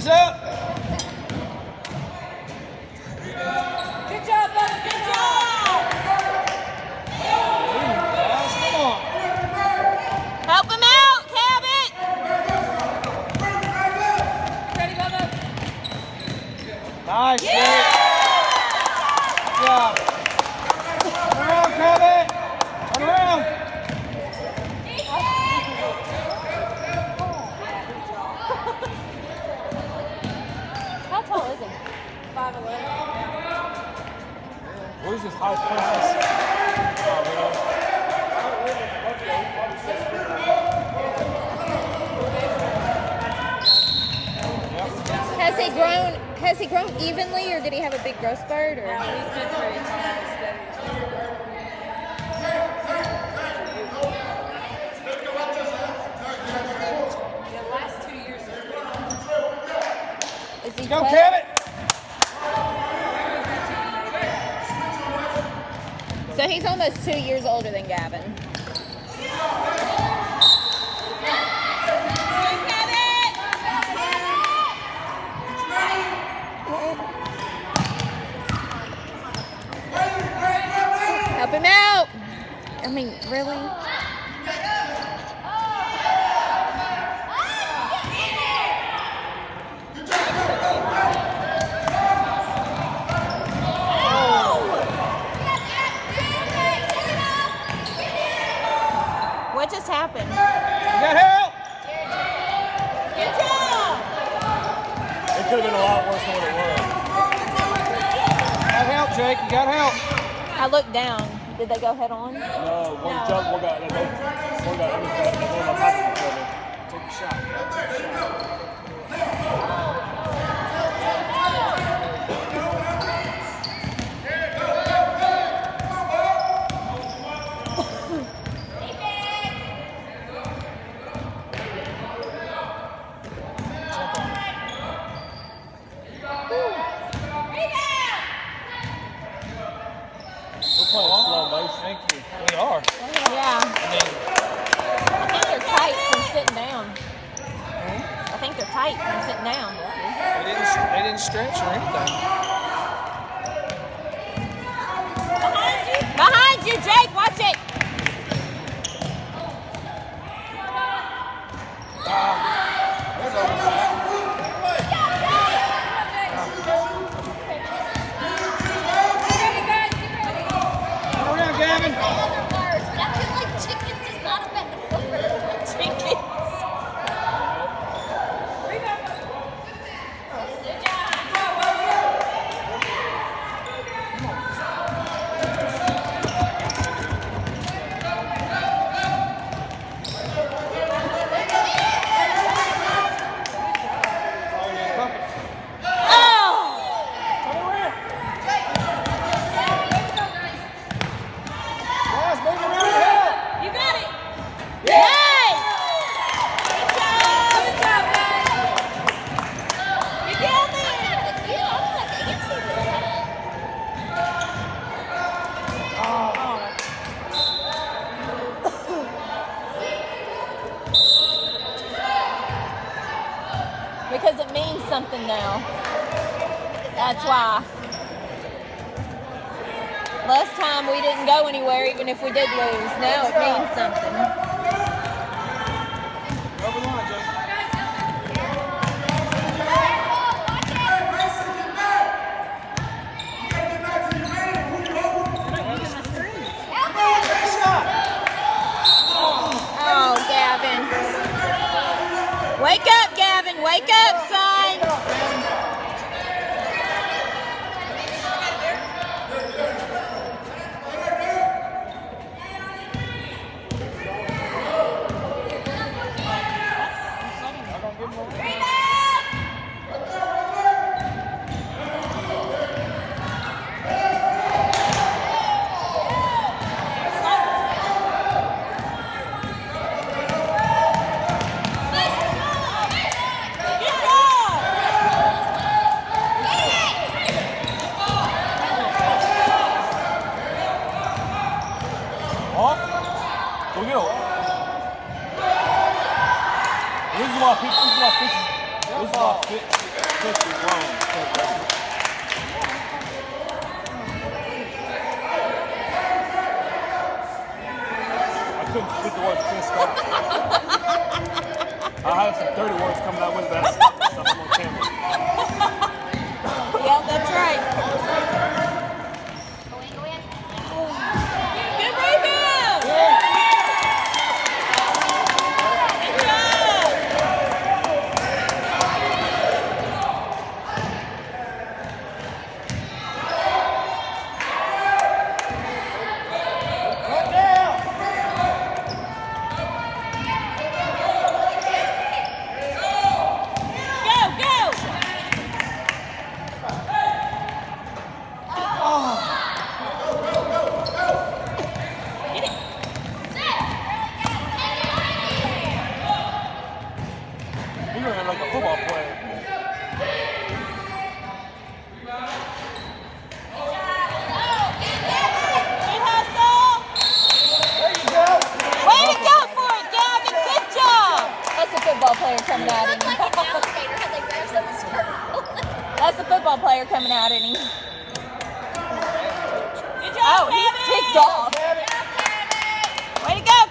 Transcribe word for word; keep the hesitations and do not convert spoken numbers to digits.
Hands up. Good job, buddy. Good job. Guys, come on. Help him out, Cabot. Ready, Bubba? Nice. Yeah. Good job. Turn around, Cabot. Turn around. How tall is he? five eleven. Where's his high princess? Oh, Has he grown? Has he grown evenly, or did he have a big growth spurt? Or No, he's been pretty tall and steady. The last two years has been is he? Go, twelve? Cabot. So he's almost two years older than Gavin. Help him out. I mean, really? What just happened? You got help. Good job. It could have been a lot worse than what it was. You got help, Jake. You got help. I looked down. Did they go head on? No, one No. jump, one got, they both, one got, I mean, they both on top of each other. Take a shot. Take a shot. We're playing slow motion. Thank you. We are. Yeah. I mean, I think they're tight from sitting down. I think they're tight from sitting down. they didn't, they didn't stretch or anything. Behind you, Jake. Watch it. That's over. ready, guys. Get ready. Turn around, Gavin. Guys, move around and help. You got it. Nice. Good job, guys. You got Because it means something now. That's why. Last time we didn't go anywhere, even if we did lose. Now it means something. Over the line, Jake. Oh, Gavin. Wake up, Gavin. Wake up, son. couldn't get the word fist out. I had some dirty words coming out with that stuff and stuff on camera. Yeah, that's right. Good rebound! Good job! Right down. Go, go! Get it. You ran like a football player. Good hustle! There you go. Way to go for it, Gavin! Good job! That's a football player coming out at him. That's a football player coming out at him. Good job, oh, he's ticked off. Way to go,